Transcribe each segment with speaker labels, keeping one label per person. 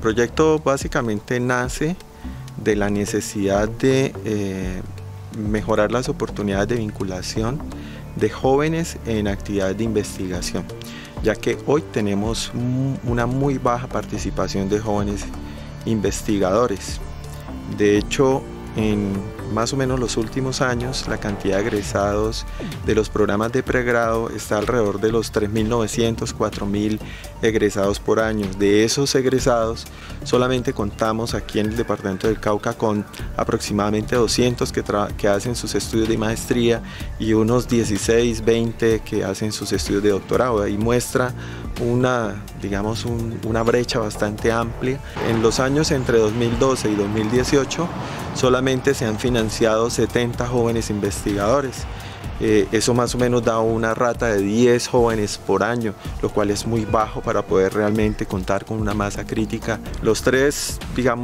Speaker 1: proyecto básicamente nace de la necesidad de mejorar las oportunidades de vinculación de jóvenes en actividades de investigación, ya que hoy tenemos una muy baja participación de jóvenes investigadores. De hecho, en más o menos los últimos años, la cantidad de egresados de los programas de pregrado está alrededor de los 3.900, 4.000 egresados por año. De esos egresados, solamente contamos aquí en el departamento del Cauca con aproximadamente 200 que hacen sus estudios de maestría y unos 16, 20 que hacen sus estudios de doctorado. Ahí muestra una brecha bastante amplia. En los años entre 2012 y 2018 solamente se han financiado 70 jóvenes investigadores. Eso más o menos da una rata de 10 jóvenes por año, lo cual es muy bajo para poder realmente contar con una masa crítica. Los tres,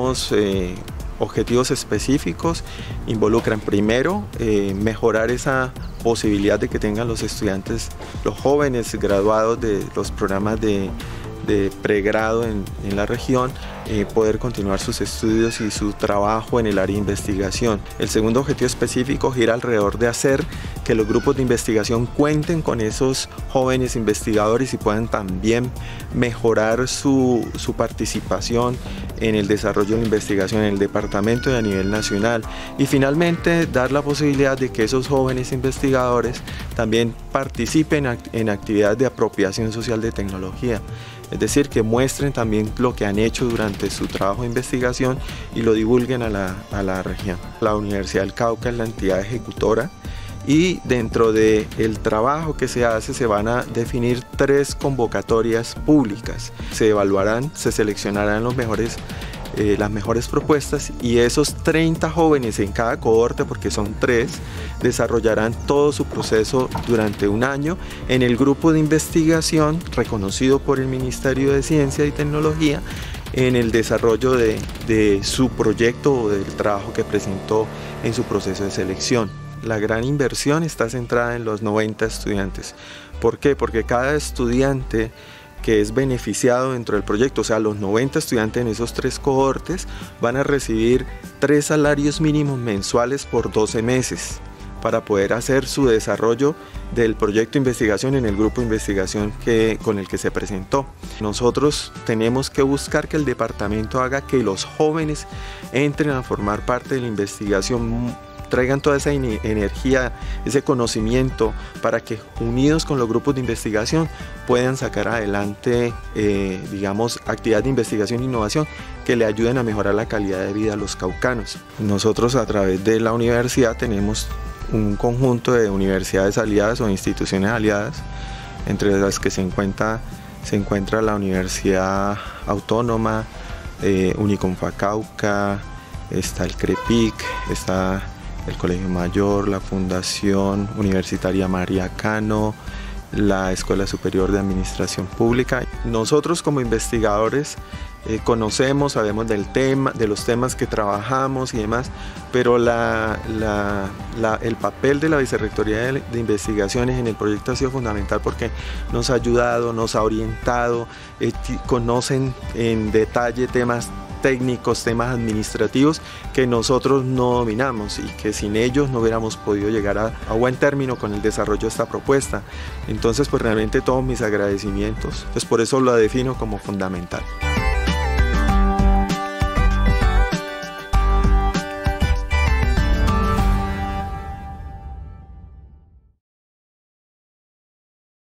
Speaker 1: objetivos específicos involucran primero mejorar esa posibilidad de que tengan los estudiantes, los jóvenes graduados de los programas de pregrado en la región, poder continuar sus estudios y su trabajo en el área de investigación. El segundo objetivo específico gira alrededor de hacer que los grupos de investigación cuenten con esos jóvenes investigadores y puedan también mejorar su participación en el desarrollo de la investigación en el departamento y a nivel nacional. Y finalmente dar la posibilidad de que esos jóvenes investigadores también participen en actividades de apropiación social de tecnología. Es decir, que muestren también lo que han hecho durante su trabajo de investigación y lo divulguen a la región. La Universidad del Cauca es la entidad ejecutora y dentro del trabajo que se hace se van a definir 3 convocatorias públicas. Se evaluarán, se seleccionarán las mejores propuestas y esos 30 jóvenes en cada cohorte, porque son 3, desarrollarán todo su proceso durante un año en el grupo de investigación reconocido por el Ministerio de Ciencia y Tecnología en el desarrollo de su proyecto o del trabajo que presentó en su proceso de selección. La gran inversión está centrada en los 90 estudiantes. ¿Por qué? Porque cada estudiante que es beneficiado dentro del proyecto, o sea, los 90 estudiantes en esos 3 cohortes van a recibir 3 salarios mínimos mensuales por 12 meses para poder hacer su desarrollo del proyecto de investigación en el grupo de investigación con el que se presentó. Nosotros tenemos que buscar que el departamento haga que los jóvenes entren a formar parte de la investigación, traigan toda esa energía, ese conocimiento para que unidos con los grupos de investigación puedan sacar adelante actividades de investigación e innovación que le ayuden a mejorar la calidad de vida a los caucanos. Nosotros a través de la universidad tenemos un conjunto de universidades aliadas o instituciones aliadas, entre las que se encuentra la Universidad Autónoma, Uniconfa Cauca, está el CREPIC, está el Colegio Mayor, la Fundación Universitaria María Cano, la Escuela Superior de Administración Pública. Nosotros como investigadores conocemos, sabemos del tema, de los temas que trabajamos y demás, pero el papel de la Vicerrectoría de Investigaciones en el proyecto ha sido fundamental porque nos ha ayudado, nos ha orientado, conocen en detalle temas técnicos, temas administrativos que nosotros no dominamos y que sin ellos no hubiéramos podido llegar a buen término con el desarrollo de esta propuesta. Entonces, pues realmente todos mis agradecimientos, pues por eso lo defino como fundamental.